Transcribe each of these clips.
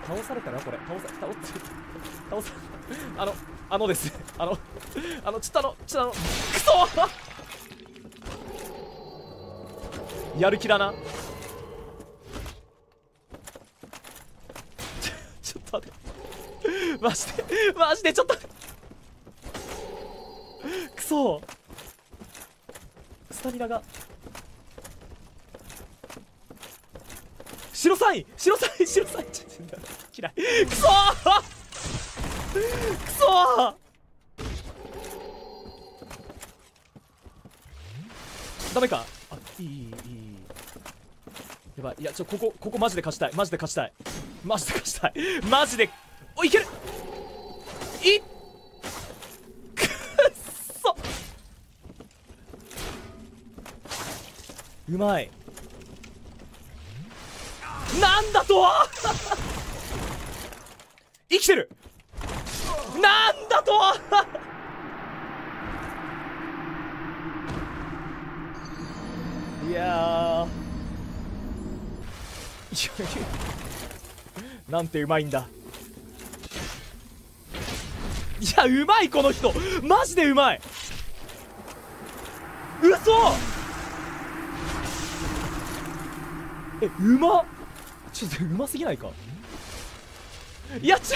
倒されたなこれ。倒さですね。ちょっとくそやる気だな。ちょっと待って。マジでちょっとくそスタミナが白サインちょっと嫌い。くそダメか。あ、いいやばい。いや、ここマジで勝ちたい。マジでお、いける。くっそうまい。なんだと生きてる。なんだといやなんてうまいんだ。いや、うまいこの人。マジでうまい。嘘。うまっ。ちょっとうますぎないか。いや、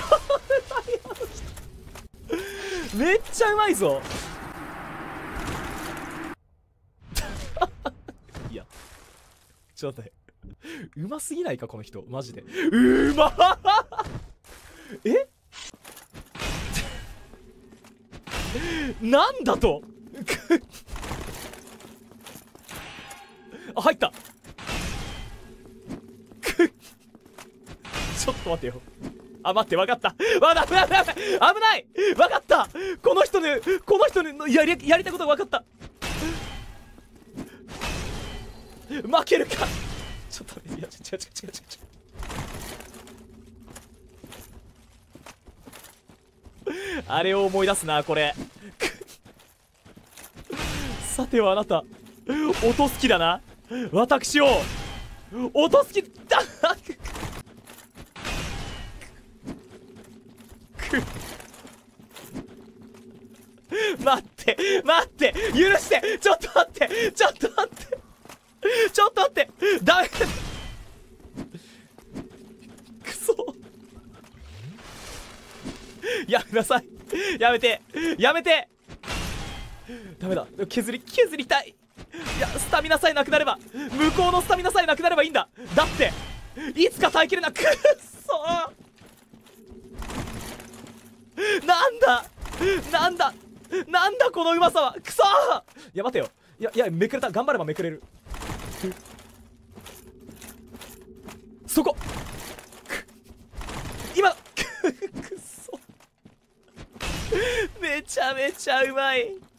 めっちゃうまいぞ。いや、ちょっと待って、うますぎないかこの人。マジでうまっ。なんだとあ、入った。ちょっと待ってよ。あ、待って、分かった。危ない。分かった。この人のやりたいことが分かった。負けるか。ちょっといや、違う。あれを思い出すな、これ。さてはあなた、落とす気だな。私を落とす気だ。待って許して。ちょっと待ってダメ。くそ。やめなさい。やめて。ダメだ。削りたい。いや、スタミナさえなくなれば、向こうのスタミナさえなくなればいいんだ。だっていつか耐えきれな。くっそ。なんだこのうまさは。くそ。いや待てよ。いやめくれた。頑張ればめくれる。そこ今くっそ。めちゃめちゃうまい。